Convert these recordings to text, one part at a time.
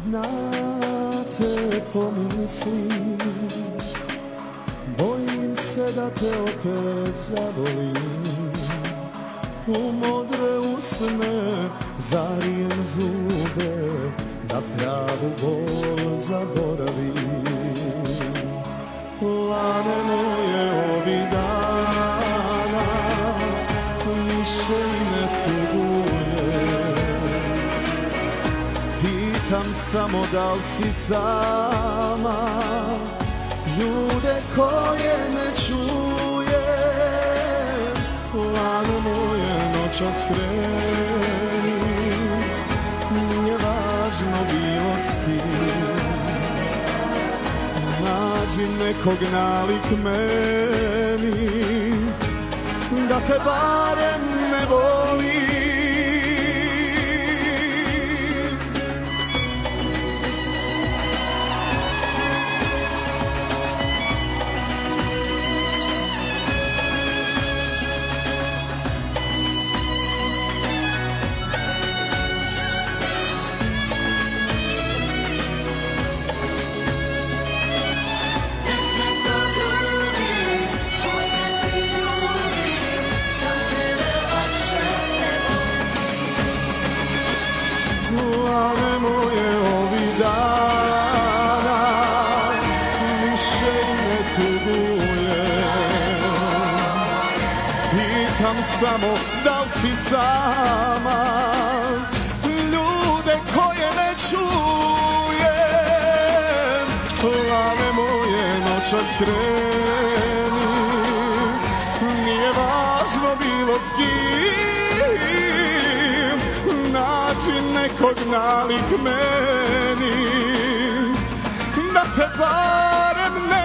na te pomislim, bojim se da te opet zavolim. U modre usne zarijem zube, da pravu bol zaboravim. Lane moje ovih dana više i ne tugujem. Pitam samo da li si sama, ljude koje ne čujem. Lane moje noćas kreni, nije važno bilo s kim. Nađi nekog nalik meni, da te barem ne volim. Lane moje ovih dana više ne tugujem. Pitam samo da li si sama, ljude koje ne čujem. Lane moje noćas kreni, nije važno bilo s kim. Nađi nekog nalik meni, da te barem ne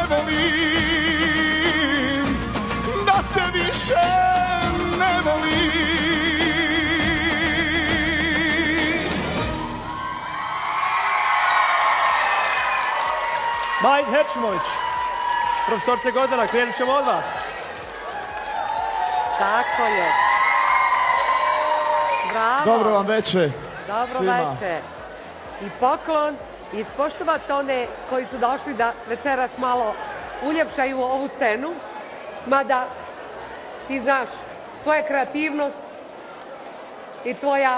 volim, da te više ne volim. Majda Hečimović, profesorce Gordana, krenut ćemo od vas. Tako je. Bravo. Dobro vam večer. Dobro svima. večer. I poklon, ispoštovati one koji su došli da večeras malo uljepšaju ovu scenu. Mada, ti znaš, tvoja kreativnost i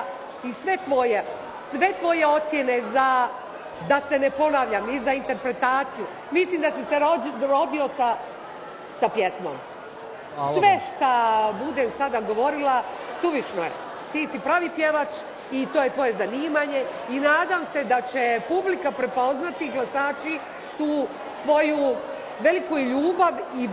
sve tvoje ocjene za, da se ne ponavljam, i za interpretaciju. Mislim da si se rodio sa pjesmom. Sve šta budem sada govorila, suvišno je. Ti si pravi pjevač i to je tvoje zanimanje i nadam se da će publika prepoznati, glasači, tu tvoju veliku ljubav i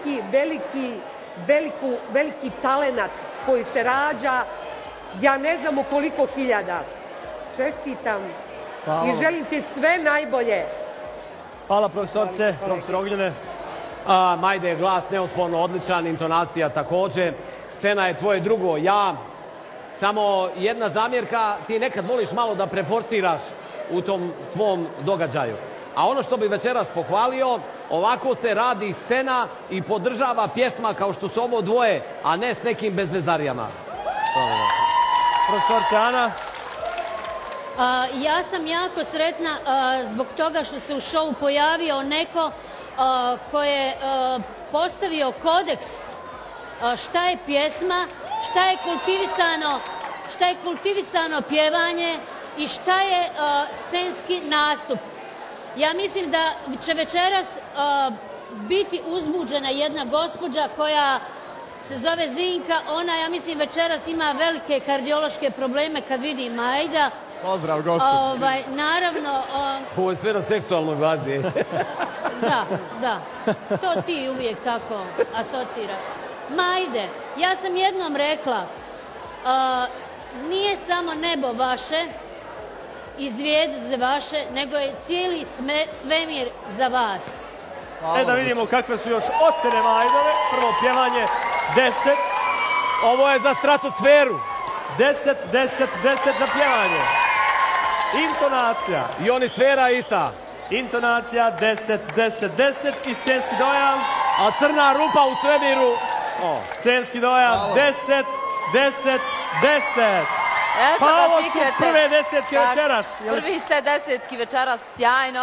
veliki talenat koji se rađa, ja ne znam u koliko hiljada. Čestitam i želim ti sve najbolje. Hvala profesorce, profesor Ognjene. Majde je glas neosporno odličan, intonacija također. Scena je tvoje drugo ja. Samo jedna zamjerka, ti nekad voliš malo da preforciraš u tom tvom događaju. A ono što bi večeras pohvalio, ovako se radi scena i podržava pjesma kao što su ovo dvoje, a ne s nekim bezvezarijama. Profesorce Ana. Ja sam jako sretna zbog toga što se u šovu pojavio neko ko je postavio kodeks šta je pjesma, šta je kultivisano pjevanje i šta je scenski nastup. Ja mislim da će večeras biti uzbuđena jedna gospođa koja se zove Zinka. Ona, ja mislim, večeras ima velike kardiološke probleme kad vidi Majda. Pozdrav, gospođo. Naravno... Ovo je sve na seksualnoj bazi. Da. To ti uvijek tako asociraš. Majde, ja sam jednom rekla, nije samo nebo vaše i zvijezde vaše, nego je cijeli svemir za vas. Da vidimo kakve su još ocjene Majdove. Prvo pjevanje 10. Ovo je za stratosferu. 10 za pjevanje. Intonacija. Ionisfera ista. Intonacija 10 i scenski dojam. A crna rupa u svemiru. Scenski dojam 10. Pa ovo su prve desetke večeras. Prvi set desetki večeras, sjajno.